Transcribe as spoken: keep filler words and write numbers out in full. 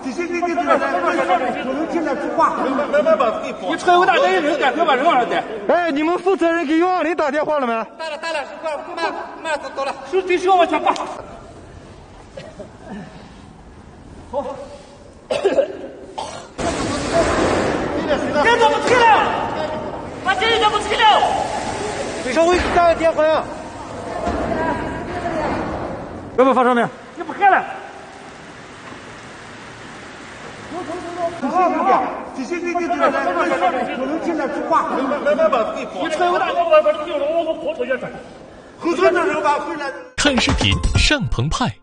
这些给你这个不能进来说话。 慢慢把自己跑。 你车有大带人赶快把人往上带。 哎，你们负责人给袁王林打电话了没？ 打了打了，快慢慢走走了。 手提车往前挂。好。别怎么退了？把这一点不退了。 给上尉打个电话呀。要不要发上面？ 你不开了。 这些给你，这些给你这个不能进来说话。 慢慢把自己跑。 你车有大我把这个我我跑出去转。 后头的人把回来。 看视频上澎湃。